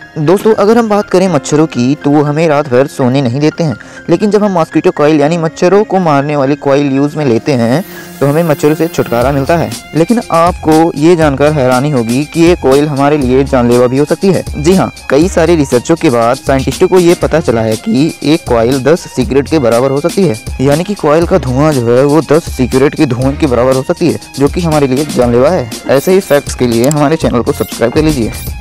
दोस्तों अगर हम बात करें मच्छरों की तो वो हमें रात भर सोने नहीं देते हैं, लेकिन जब हम मॉस्किटो कॉइल यानी मच्छरों को मारने वाली कॉइल यूज़ में लेते हैं तो हमें मच्छरों से छुटकारा मिलता है। लेकिन आपको ये जानकर हैरानी होगी कि ये कॉइल हमारे लिए जानलेवा भी हो सकती है। जी हाँ, कई सारे रिसर्चों के बाद साइंटिस्टों को ये पता चला है कि एक कॉइल 10 सिगरेट के बराबर हो सकती है, यानी कि कॉइल का धुआं जो है वो 10 सिगरेट के धुएं के बराबर हो सकती है, जो कि हमारे लिए जानलेवा है। ऐसे ही फैक्ट्स के लिए हमारे चैनल को सब्सक्राइब कर लीजिए।